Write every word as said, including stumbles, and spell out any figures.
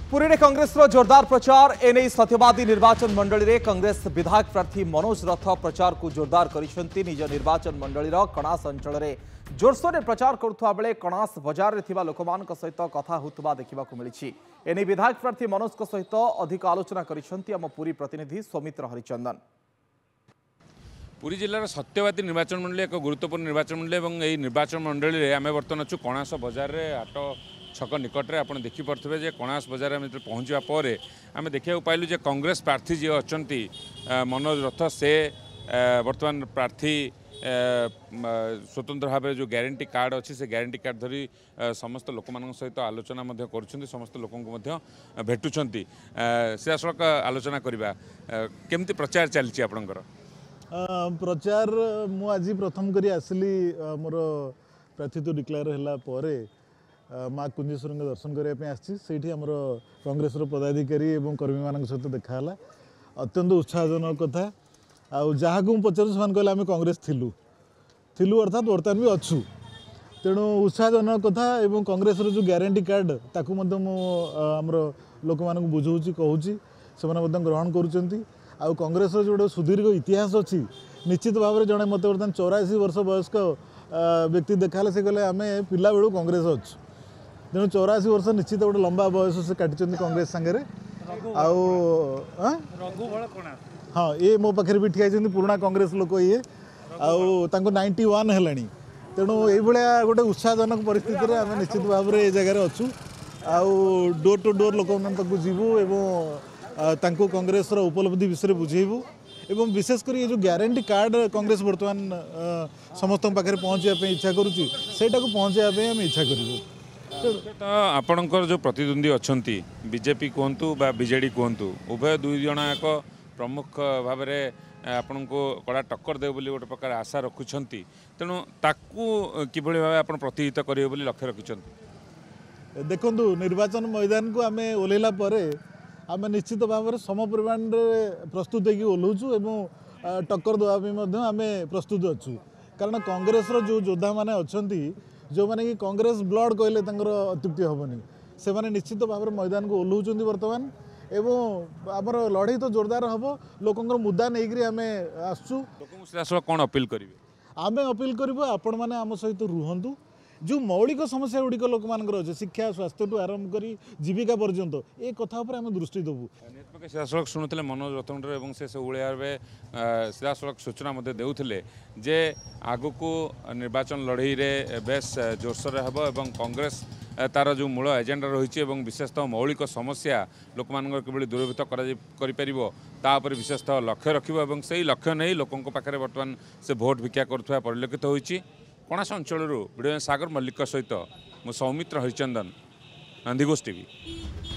पुरी में कांग्रेस जोरदार प्रचार एने सत्यवादी निर्वाचन मंडली में कांग्रेस विधायक प्रार्थी मनोज रथ प्रचार को जोरदार करिसेंती। निज निर्वाचन मंडली कणास अंचल में जोरसोर प्रचार करुवा बेले कणास बजार में लोकमान सहित कथा होता देखा मिली। एने विधायक प्रार्थी मनोज सहित अधिक आलोचना करिसेंती आम पुरी प्रतिनिधि सौमित्र हरिचंदन। पुरी जिलार सत्यवादी निर्वाचन मंडली एक गुरुत्वपूर्ण निर्वाचन मंडली और यही निर्वाचन मंडली में आम बर्तमान अच्छु कणास बजार में हाट छक निकट में आप देखिपे जे कणास बजार में पहुँचा पर आम देखा पाइलु जे कांग्रेस प्रार्थी जी अच्छा मनोज रथ से बर्तमान प्रार्थी स्वतंत्र भाव जो ग्यारंटी कार्ड अच्छी से ग्यारंटी कार्ड धरी समस्त लोक सहित आलोचना कर समस्त लोक भेटुंट सीधासख आलोचना करवा केमती प्रचार चलती आपणकर प्रचार मु आज प्रथम करी आसली मोर प्रार्थित्व डिक्लेयर होला परे माँ कुंजेश्वर दर्शन करने आसी आमर कांग्रेस पदाधिकारी और कर्मी मान सहित देखाला अत्यंत उत्साहजनक कथा आउ जहाँ को पचारू से कहले आम कांग्रेस थिलु थिलु अर्थात बर्तमान भी अच्छु तेणु उत्साहजनक कथा और कांग्रेस जो ग्यारंटी कार्ड ताकू आमर लोक मान बुझाऊँगी कहूँ से ग्रहण करुँच आउ कांग्रेस जो सुदीर्घ इतिहास अच्छी निश्चित भाव में जड़े मत बर्तमान चौराशी वर्ष वयस्क व्यक्ति देखा से कहले आम पिला बेलू कांग्रेस अच्छु तेणु चौराशी वर्ष निश्चित गोटे लंबा बयस से काटी कांग्रेस सांगे हाँ ये मो पाखे भी ठिया पुराना कांग्रेस लोक ये आउ नाइंटी वन है तेणु ये गोटे उत्साहजनक परिस्थिति आम निश्चित भाव में ये जगह अच्छु आउ डोर टू डोर लोक जीवु एवं कांग्रेस उपलब्धि विषय बुझेबू एवं विशेषकर ये जो ग्यारंटी कार्ड कांग्रेस बर्तमान समस्त पाखे पहुँचापी इच्छा करुँची सेटा को पहुँचापी आम इच्छा करूँ। तो आपणकर जो प्रतिद्वंदी अच्छा बीजेपी कहतु बा बीजेडी कहतु उभय दुई जन एक प्रमुख भाव में आपण को कड़ा टक्कर देव गोटे प्रकार आशा रखुंट तेणु ताकू किभली भाव आप प्रतिहित करेंगे लक्ष्य रखिंट देखु निर्वाचन मैदान को आम ओह्लैला आम निश्चित भाव में सम परिमाण में प्रस्तुत होकर ओह्लुचु एवं टक्कर देवाई आम प्रस्तुत अच्छु कारण कांग्रेस जो योद्धा मैंने अच्छा जो मैंने कि कांग्रेस ब्लड कहले अत्युक्ति हेनी से मैंने निश्चित भाव में मैदान को ओह्लुंट बर्तमान एवं आमर लड़ाई तो जोरदार हम लोकंर मुद्दा नहीं आम आसु कौन अपील करेंगे आम अपील करूँ आपण मैंने आम सहित रुहतु जो मौलिक समस्या गुड़िक लोक मान अच्छे शिक्षा स्वास्थ्य ठूँ आरंभ कर जीविका पर्यंत ये कथा पर आम दृष्टि देवु सीधासख शुणुले मनोज रथमंडल और से सब भाव सीधासख सूचना देते जे आगु को निर्वाचन लड़ई रे बेस जोरसोर हम और कांग्रेस तार जो मूल एजेंडा रही विशेषतः मौलिक समस्या लोक मान कि दूरीभूत कर विशेषतः लक्ष्य रखिबो से लक्ष्य नहीं लोकों पाखे बर्तमान से भोट भिक्षा करुवा परिलक्षित होती। कणास अंचल वीडियो सागर मल्लिक सहित मो सौमित्र हरिचंदन नंदीघोष टीवी।